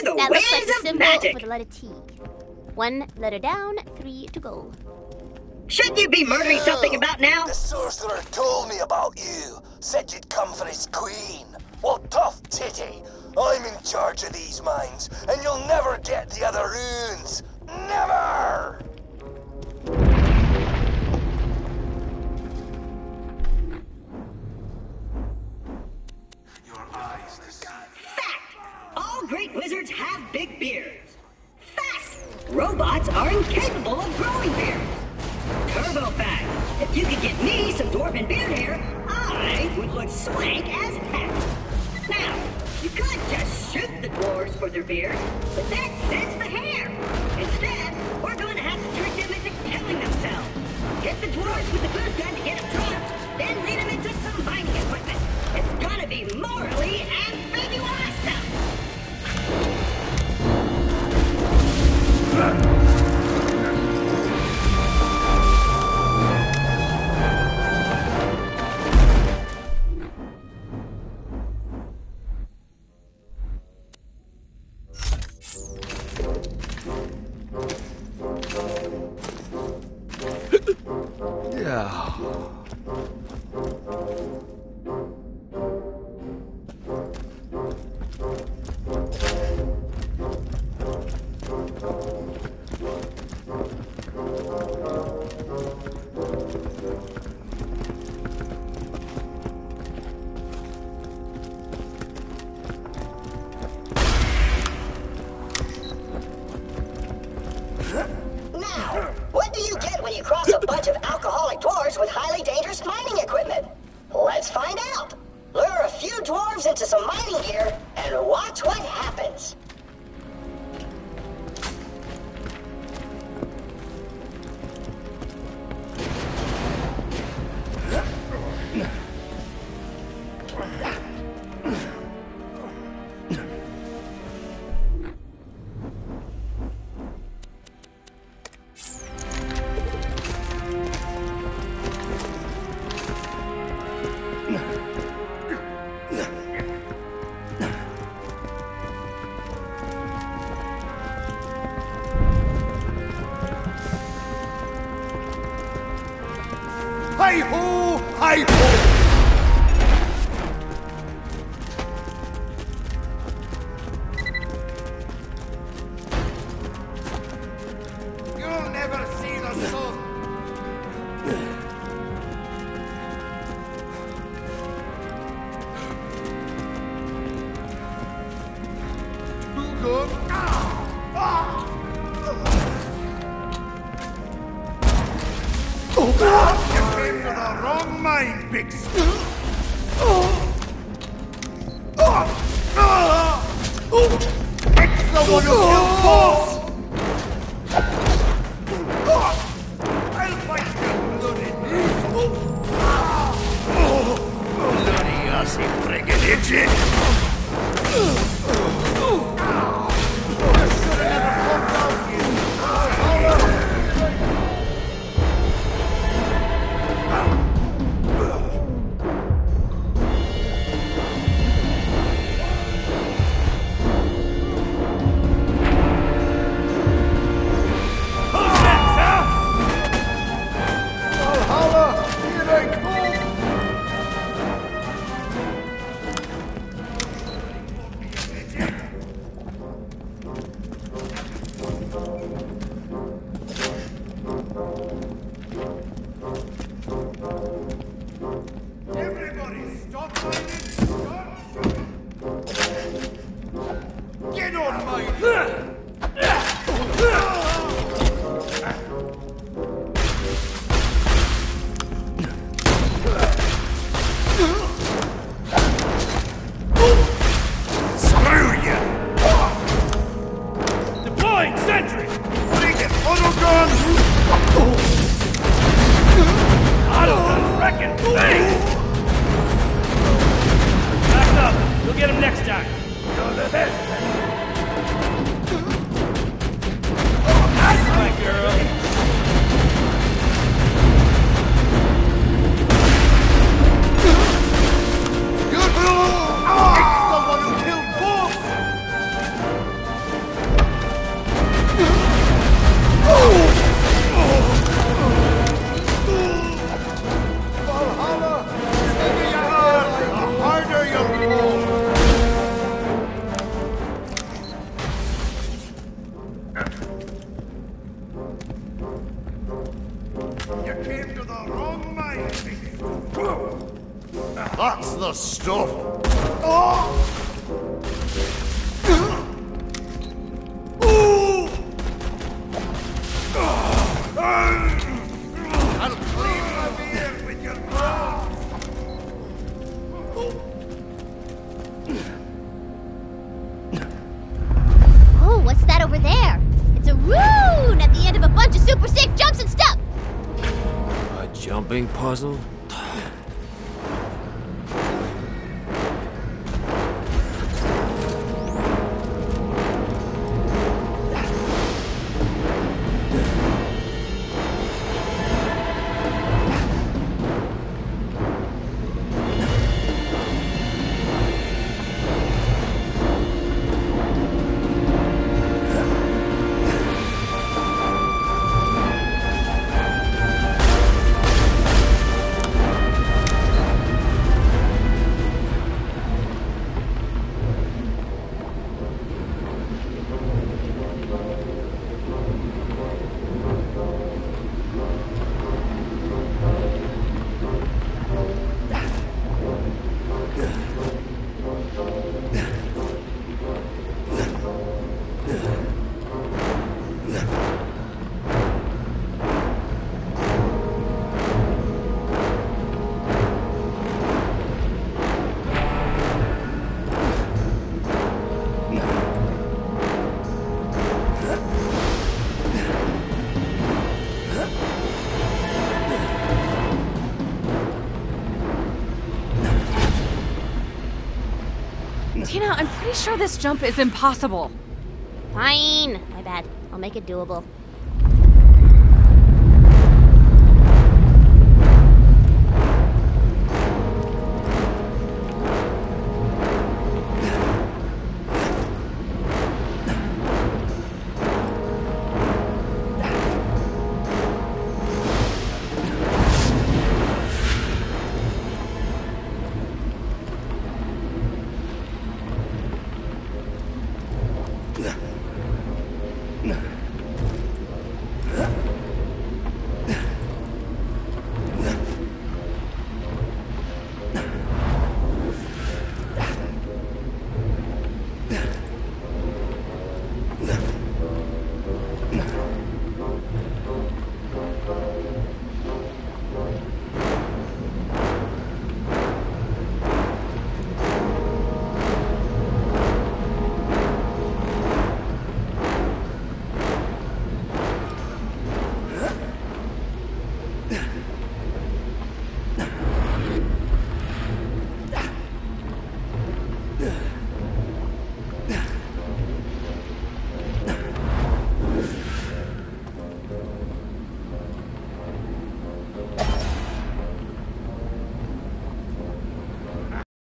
the That looks like ways the of symbol magic. for the letter T. 1 letter down, 3 to go. Shouldn't you be murdering something about now? The sorcerer told me about you. Said you'd come for his queen. Well, tough titty. I'm in charge of these mines, and you'll never get the other runes. Never! Fact! All great wizards have big beards. Fact! Robots are incapable of growing beards. Turbo fact! If you could get me some dwarven beard hair, I would look swank as heck. Now, you could just shoot the dwarves for their beards, but that sends the hair. Instead, we're going to have to trick them into killing themselves. Hit the dwarves with the boost gun to get them drunk, then lead them into some mining equipment. It's gonna be morally ambiguous. Now, what do you get when you cross a bunch of alcoholic dwarves with highly dangerous mining equipment? Let's find out. Lure a few dwarves into some mining gear and watch what happens. Hi-ho! Hi-ho! You'll never see the sun! Too good? You came to the wrong mine, Bix! It's the one who killed Boss! I'll fight you, bloody bloody assy friggin' idiot! I should have never come down here! You came to the wrong mine, That's the stuff. Oh! I'll clean my beard with your claws. Oh, what's that over there? It's a rune at the end of a bunch of super sick jumps and stuff. A jumping puzzle? Tina, I'm pretty sure this jump is impossible. Fine. My bad. I'll make it doable.